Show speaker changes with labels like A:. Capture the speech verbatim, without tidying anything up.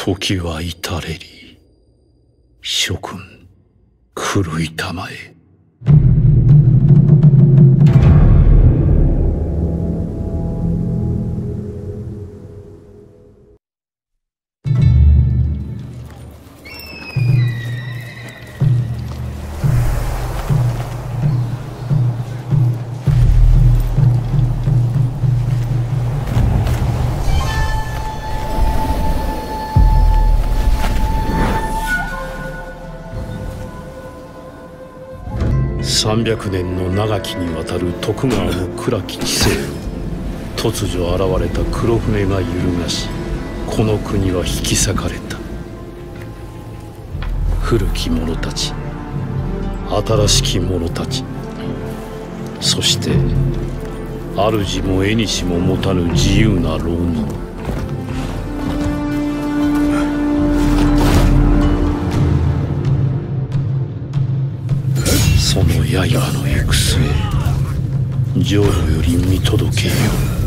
A: 時は至れり。諸君、狂いたまえ。三百年の長きにわたる徳川の暗き治世を突如現れた黒船が揺るがし、この国は引き裂かれた。古き者たち、新しき者たち、そして主も縁も持たぬ自由な浪人。その刃の行く末、浄土より見届けよう。